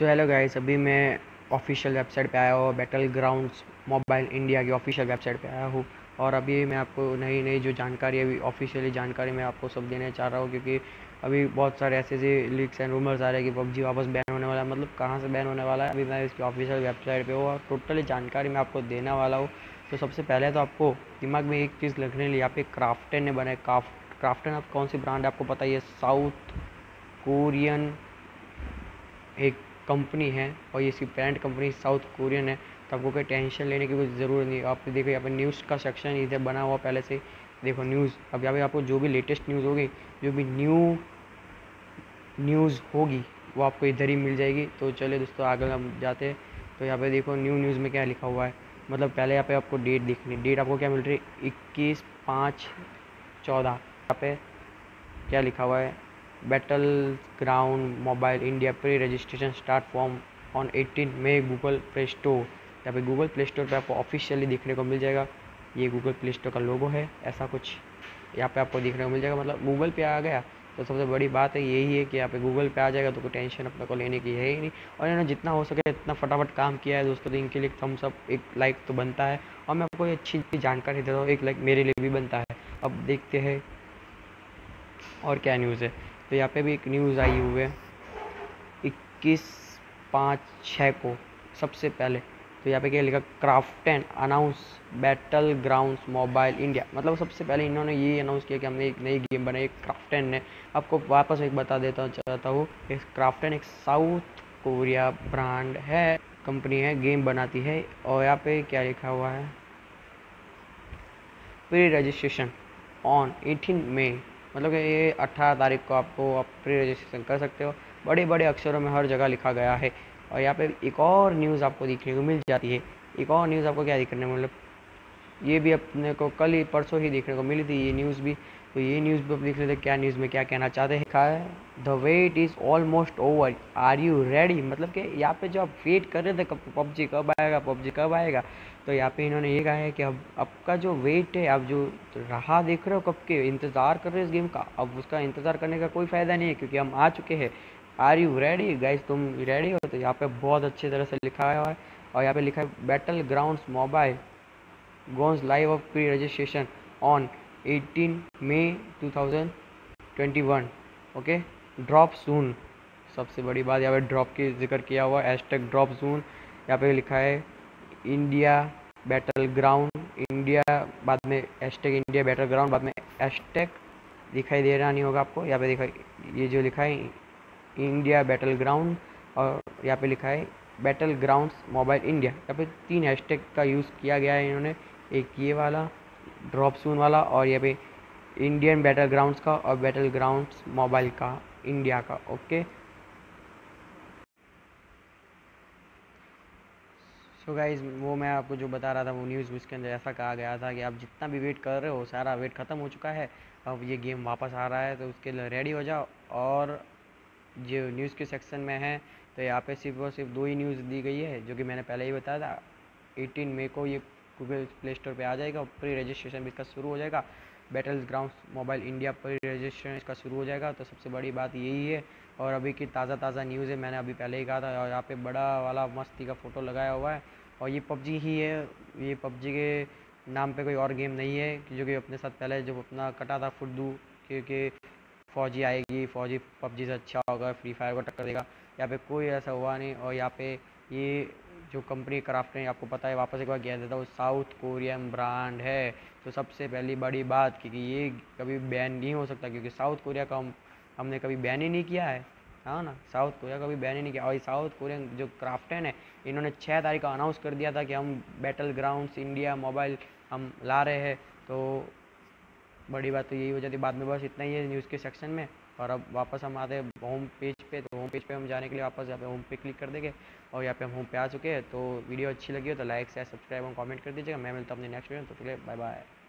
So hello guys, अभी मैं official website पे आया हूँ। बैटल ग्राउंड्स मोबाइल इंडिया की ऑफिशियल वेबसाइट पे आया हूँ और अभी मैं आपको नई नई जो जानकारी है, अभी ऑफिशियली जानकारी मैं आपको सब देने चाह रहा हूँ, क्योंकि अभी बहुत सारे ऐसे लीक्स एंड रूमर्स आ रहे हैं कि पबजी वापस बैन होने वाला है। मतलब कहाँ से बैन होने वाला है, अभी मैं इसकी ऑफिशियल वेबसाइट पे हूँ और टोटली जानकारी मैं आपको देने वाला हूँ। तो सबसे पहले तो आपको दिमाग में एक चीज़ रखने लिए, यहाँ पे क्राफ्टन ने बनाया। क्राफ्टन अब कौन सी ब्रांड है आपको पता ही है, साउथ कोरियन एक कंपनी है और ये इसकी पेरेंट कंपनी साउथ कोरियन है। तो आपको कोई टेंशन लेने की कोई ज़रूरत नहीं। आप देखो यहाँ पर न्यूज़ का सेक्शन इधर बना हुआ पहले से। देखो न्यूज़, अब यहाँ पे आपको जो भी लेटेस्ट न्यूज़ होगी, जो भी न्यूज़ होगी, वो आपको इधर ही मिल जाएगी। तो चलिए दोस्तों, आगे हम जाते हैं। तो यहाँ पे देखो न्यूज़ में क्या लिखा हुआ है। मतलब पहले यहाँ पे आपको डेट देखनी, डेट आपको क्या मिल रही है, 21/5/14। यहाँ पे क्या लिखा हुआ है, battle ground mobile India pre registration start form on 18 May Google play store. यहाँ पे गूगल प्ले स्टोर पे आपको ऑफिशियली देखने को मिल जाएगा। ये गूगल प्ले स्टोर का लोगो है, ऐसा कुछ यहाँ पे आपको देखने को मिल जाएगा। मतलब गूगल पे आ गया तो सबसे बड़ी बात है यही है कि यहाँ पे गूगल पे आ जाएगा तो कोई टेंशन अपने को लेने की है ही नहीं। और इन्होंने जितना हो सके इतना फटाफट काम किया है दोस्तों, तो इनके लिए थम्स अप, एक लाइक तो बनता है। और मैं आपको अच्छी जानकारी देता हूँ, एक लाइक मेरे लिए भी बनता है। अब देखते हैं और क्या न्यूज़ है। तो यहाँ पे भी एक न्यूज़ आई हुई है 21/5/6 को सबसे पहले। तो यहाँ पे क्या लिखा, Krafton announce battle grounds mobile India. मतलब सबसे पहले इन्होंने ये अनाउंस किया कि हमने एक नई गेम बनाई क्राफ्टन ने। आपको वापस एक बता देता चाहता हूँ, क्राफ्टन एक साउथ कोरिया ब्रांड है, कंपनी है, गेम बनाती है। और यहाँ पे क्या लिखा हुआ है, प्री रजिस्ट्रेशन ऑन 18 मई, मतलब कि ये 18 तारीख को आपको आप प्री रजिस्ट्रेशन कर सकते हो। बड़े बड़े अक्षरों में हर जगह लिखा गया है। और यहाँ पे एक और न्यूज़ आपको देखने को मिल जाती है। एक और न्यूज़ आपको क्या दिखने को, मतलब ये भी अपने को कल ही परसों ही देखने को मिली थी ये न्यूज़ भी। तो ये न्यूज़ भी आप देख लेते क्या न्यूज़ में क्या कहना चाहते हैं। लिखा है, the wait is almost over, are you ready. मतलब कि यहाँ पे जो आप वेट कर रहे थे कब पबजी कब आएगा, पबजी कब आएगा, तो यहाँ पे इन्होंने ये कहा है कि अब आपका जो वेट है, आप जो राह देख रहे हो, कब के इंतज़ार कर रहे हो इस गेम का, अब उसका इंतज़ार करने का कोई फ़ायदा नहीं है, क्योंकि हम आ चुके हैं। आर यू रेडी गाइस, तुम रेडी हो? तो यहाँ पे बहुत अच्छी तरह से लिखा है। और यहाँ पे लिखा है, battle grounds mobile goes live of pre-registration on 18 May 2021। Okay, drop soon. सबसे बड़ी बात यहाँ पे ड्रॉप की जिक्र किया हुआ, हैशटैग ड्रॉप सून। यहाँ पे लिखा है इंडिया बैटल ग्राउंड, इंडिया बाद में हैशटैग इंडिया बैटल ग्राउंड, बाद में हैशटैग दिखाई दे रहा नहीं होगा आपको, यहाँ पे दिखा, ये जो लिखा है इंडिया बैटल ग्राउंड, और यहाँ पे लिखा है बैटल ग्राउंड्स मोबाइल इंडिया। यहाँ पे 3 हैशटैग का यूज़ किया गया है इन्होंने, एक ये वाला ड्रॉप सून वाला, और यहाँ पे इंडियन बैटल ग्राउंड्स का और बैटल ग्राउंड्स मोबाइल का इंडिया का। ओके, सो गाइज, वो मैं आपको जो बता रहा था वो न्यूज़, उसके अंदर ऐसा कहा गया था कि आप जितना भी वेट कर रहे हो सारा वेट ख़त्म हो चुका है, अब ये गेम वापस आ रहा है, तो उसके लिए रेडी हो जाओ। और जो न्यूज़ के सेक्शन में है, तो यहाँ पे सिर्फ और सिर्फ 2 ही न्यूज़ दी गई है, जो कि मैंने पहले ही बताया था। 18 मई को ये गूगल प्ले स्टोर पे आ जाएगा और प्री रजिस्ट्रेशन भी इसका शुरू हो जाएगा। Battles grounds mobile India pre registration इसका शुरू हो जाएगा। तो सबसे बड़ी बात यही है। और अभी की ताज़ा न्यूज़ है, मैंने अभी पहले ही कहा था। और यहाँ पे बड़ा वाला मस्ती का फ़ोटो लगाया हुआ है, और ये पबजी ही है। ये पबजी के नाम पे कोई और गेम नहीं है, जो कि अपने साथ पहले जो अपना कटा था फुद्दू, क्योंकि फौजी आएगी, फौजी पबजी से अच्छा होगा, फ्री फायर को टक्कर देगा। यहाँ पे कोई ऐसा हुआ नहीं। और यहाँ पे ये जो कंपनी क्राफ्ट है, आपको पता है, वापस एक बार कह देता हूँ, साउथ कोरियन ब्रांड है। तो सबसे पहली बड़ी बात, क्योंकि ये कभी बैन नहीं हो सकता, क्योंकि साउथ कोरिया का हमने कभी बैन ही नहीं किया है, हाँ ना, साउथ कोरिया कभी बैन ही नहीं किया। और साउथ कोरियन जो क्राफ्टन है, इन्होंने 6 तारीख को अनाउंस कर दिया था कि हम बैटल ग्राउंड्स इंडिया मोबाइल हम ला रहे हैं। तो बड़ी बात तो यही हो जाती है। बाद में बस इतना ही है न्यूज़ के सेक्शन में। और अब वापस हम आते हैं होम पेज पे। तो होम पेज पे हम जाने के लिए वापस यहाँ पे होम पे क्लिक कर देंगे, और यहाँ पे हम होम पे आ चुके हैं। तो वीडियो अच्छी लगी हो तो लाइक शेयर सब्सक्राइब और कमेंट कर दीजिएगा। मैं मिलता हूँ अपने नेक्स्ट वीडियो में, तो चलिए बाय बाय।